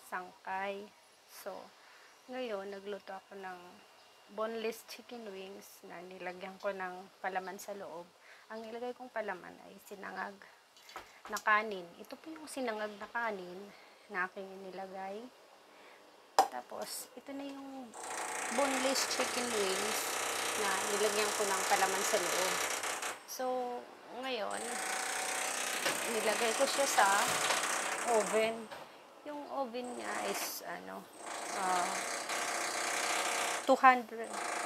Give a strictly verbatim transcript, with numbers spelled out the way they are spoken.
sangkay. So, ngayon, nagluto ako ng boneless chicken wings na nilagyan ko ng palaman sa loob. Ang nilagay kong palaman ay sinangag na kanin. Ito po yung sinangag na kanin na aking inilagay. Tapos, ito na yung boneless chicken wings na nilagyan ko ng palaman sa loob. So, ngayon, nilagay ko siya sa oven. Yung oven niya is, ano, uh, two hundred